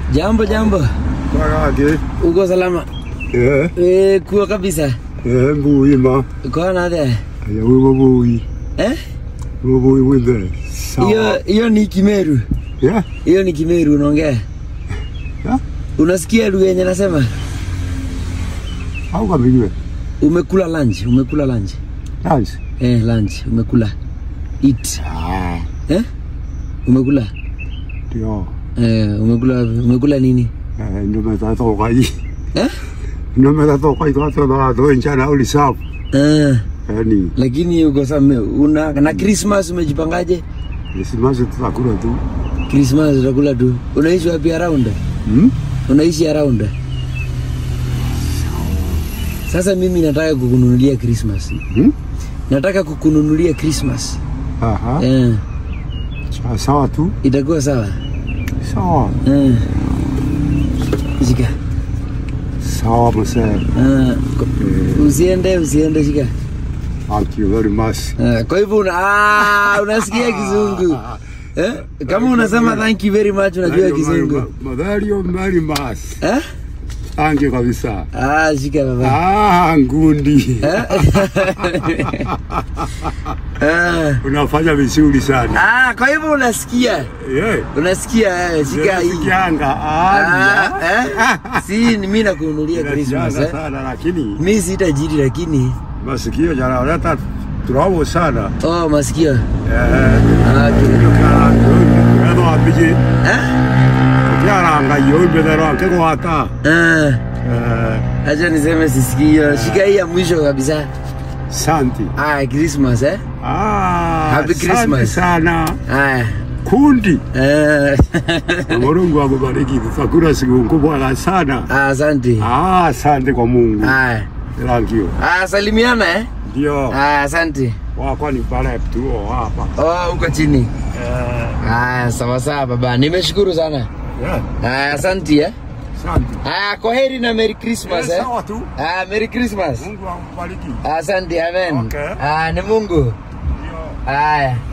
Jambo jambo. Kwagaje? Uko salama? Kuwa kabisa. Mbui ma. Kwa nade? Ya mbui. Mbui wende. Hiyo ni Kimeru. Yeah? Hiyo ni Kimeru unaongea? Yeah? Unasikia lugha yenye nasema? Au kabijwe? Umekula lunch? Lunch? Lunch. Umekula. Eat. Umekula? Ndio. Umekula nini? Ndio mtato kai. Ndio mtato kai to njana ulisafu. Yaani. Lakini uko una na Christmas umejipangaje? Christmas tutakula tu. Christmas tutakula tu. Unaishi wapi around? Unaishi around? Sasa mimi nataka kukununulia Christmas. Nataka kukununulia Christmas. Aha. Sawa tu. Itakuwa sawa. Sawa. Shika. Sawa mse. Usiende shika. Thank you very much. Kwa hivyo unasikia Kizungu. Kama unasema thank you very much unajua Kizungu. Madhario very much. Thank you kabisa. Shika baba. Ngundi. Unafanya vizuri sana. Kwa hivyo unasikia? Unasikia shika hii. Sikianga. Si mimi nakununulia Christmas sana lakini mimi sitajiri lakini masikio jana hata tunaomba sana. Masikio. Ndio apige. Kiara ngayo bedero keko hata. Acha niseme sisikio. Shika hii ya mwisho kabisa. Santi. Christmas Happy Christmas sana. Kundi. Mungu akubariki. Tutakula siku kubwa sana. Asante. Asante kwa Mungu. Thank you. Salimiana Ndio. Asante. Kwa ni pale tu hapa. Uko chini. Sawa sawa baba. Nimeshukuru sana. Asante Asante. Kwaheri na Merry Christmas Sawa tu. Merry Christmas. Mungu akubariki. Asante, amen. Okay. Ni Mungu. Ndio.